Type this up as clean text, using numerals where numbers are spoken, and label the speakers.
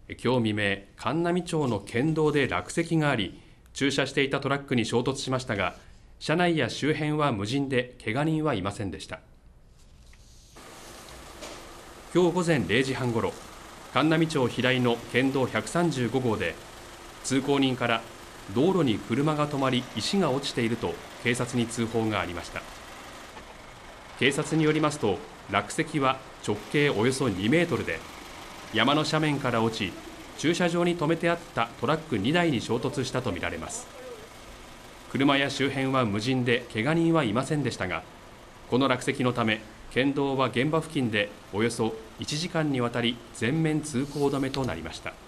Speaker 1: 今日未明、函南町の県道で落石があり、駐車していたトラックに衝突しましたが、車内や周辺は無人で怪我人はいませんでした。今日午前0時半ごろ、函南町平井の県道135号で、通行人から道路に車が止まり石が落ちていると警察に通報がありました。警察によりますと、落石は直径およそ2メートルで、山の斜面から落ち、駐車場に止めてあったトラック2台に衝突したとみられます。車や周辺は無人で怪我人はいませんでしたが、この落石のため県道は現場付近でおよそ1時間にわたり全面通行止めとなりました。